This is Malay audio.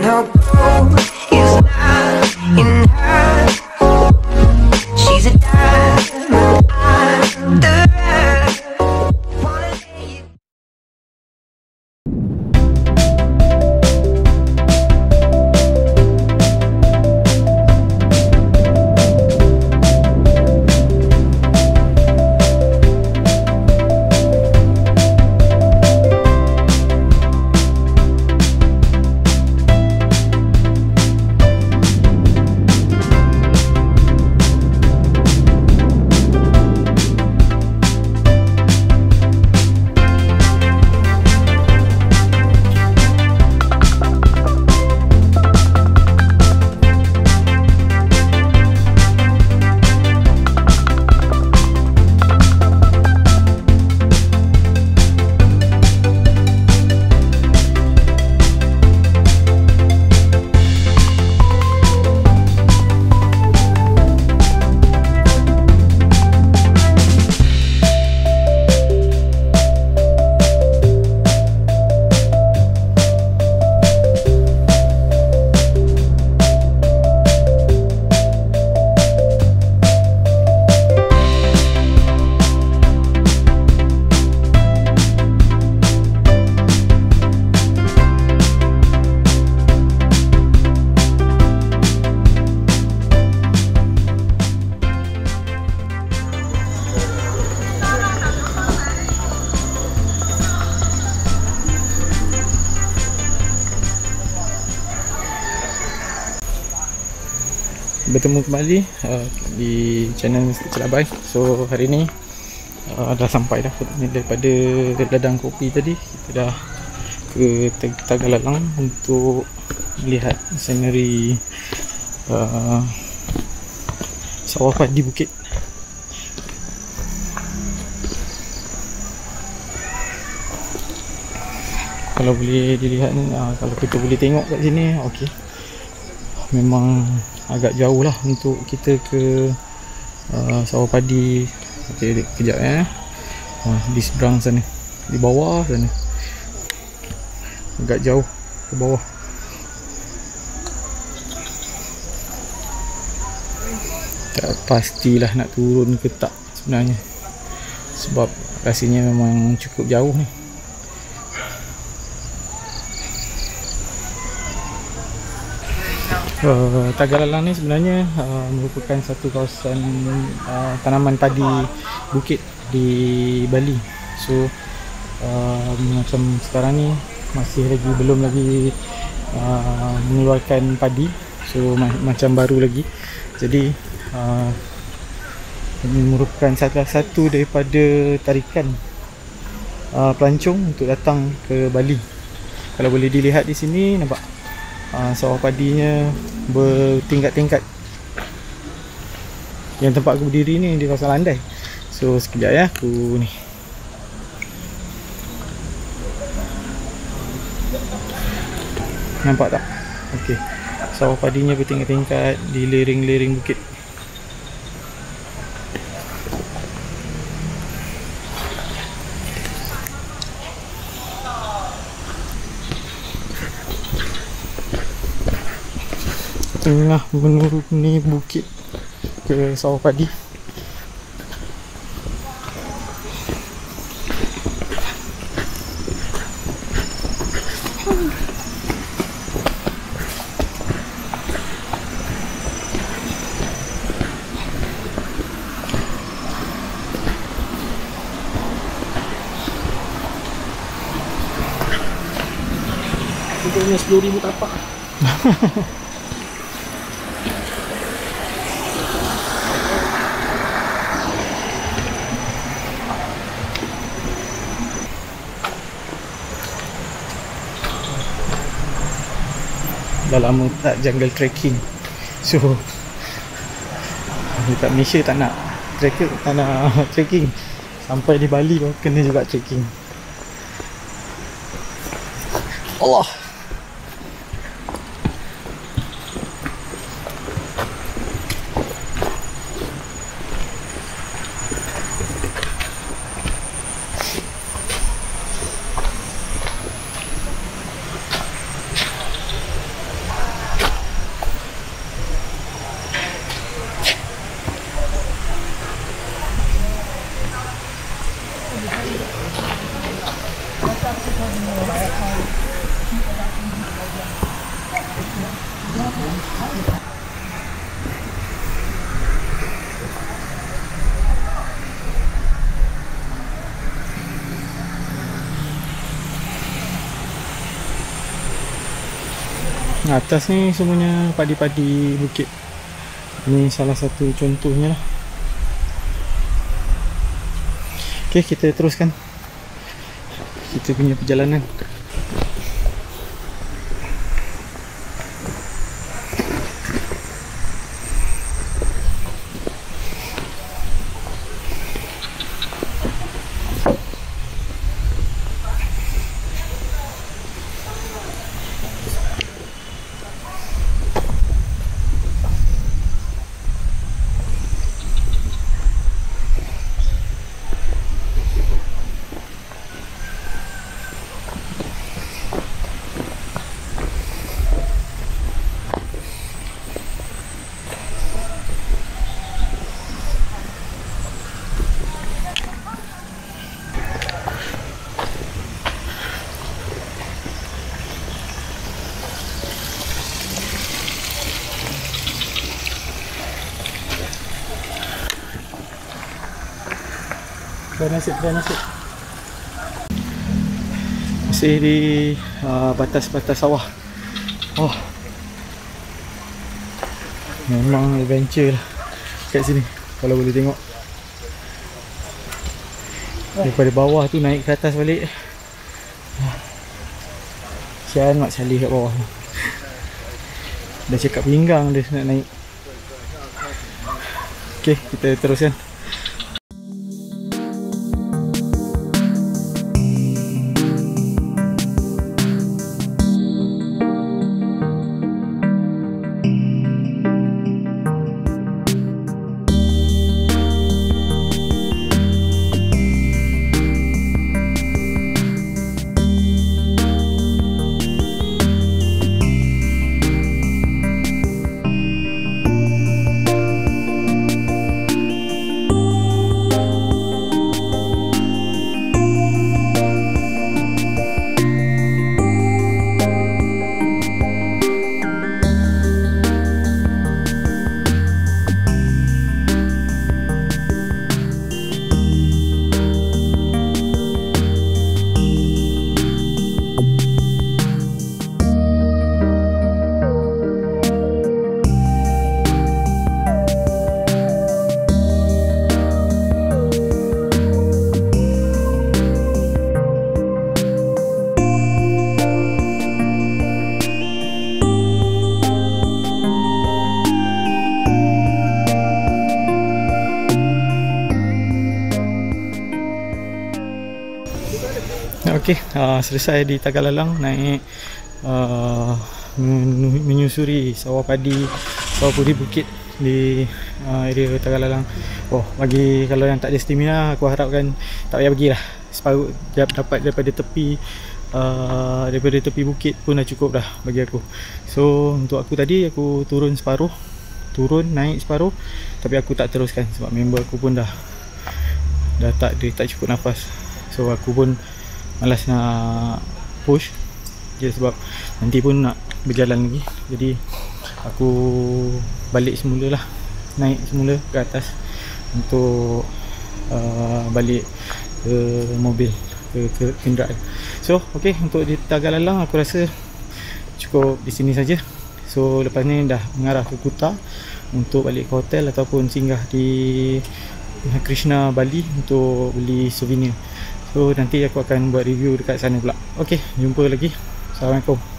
Now gold is not in her. She's a diamond under her. Wanna lay it. Bertemu kembali di channel Mr. Celabai. So hari ni dah sampai dah daripada ladang kopi tadi. Kita dah ke Tagalalang untuk melihat scenery sawah padi bukit. Kalau boleh dilihat ni, kalau kita boleh tengok kat sini, okey, memang agak jauh lah untuk kita ke sawah padi. Okey, kejap di seberang sana, di bawah sana, agak jauh ke bawah. Tak pastilah nak turun ke tak sebenarnya, sebab rasanya memang cukup jauh ni. Tagalalang ni sebenarnya merupakan satu kawasan tanaman padi bukit di Bali. So macam sekarang ni belum lagi mengeluarkan padi, so macam baru lagi. Jadi ini merupakan salah satu daripada tarikan pelancong untuk datang ke Bali. Kalau boleh dilihat di sini, nampak sawah padinya bertingkat-tingkat. Yang tempat aku berdiri ni di kawasan Landai. So sekejap ya, aku ni nampak tak? Okey, sawah padinya bertingkat-tingkat di lereng-lereng bukit. Tengah menuruni bukit ke sawah padi. Kita punya 10,000 tapak. Dah lama tak jungle trekking. So dekat Malaysia tak nak trekking. Sampai di Bali pun kena juga trekking. Allah. Atas ni semuanya padi-padi bukit. Ini salah satu contohnya lah. Okay, kita teruskan kita punya perjalanan. Try nasib. Masih di batas-batas sawah. Oh, memang adventure lah kat sini. Kalau boleh tengok daripada bawah tu naik ke atas balik. Sian Mak Saleh kat bawah. Dah cakap pinggang dia nak naik. Okay, kita teruskan. Okey, selesai di Tagalalang, naik menyusuri sawah padi, sawah padi bukit di area Tagalalang. Oh, bagi kalau yang tak ada stamina, aku harapkan tak payah pergilah. Separuh dapat daripada tepi bukit pun dah cukup dah bagi aku. So untuk aku tadi, aku turun naik separuh, tapi aku tak teruskan sebab member aku pun dah tak cukup nafas. So aku pun malas nak push je sebab nanti pun nak berjalan lagi. Jadi aku balik semula lah, naik semula ke atas untuk balik ke mobil, ke kenderaan. So ok, untuk di Tagalalang aku rasa cukup di sini saja. So lepas ni dah mengarah ke Kuta untuk balik ke hotel ataupun singgah di Krishna Bali untuk beli souvenir. So nanti aku akan buat review dekat sana pula. Ok, jumpa lagi. Assalamualaikum.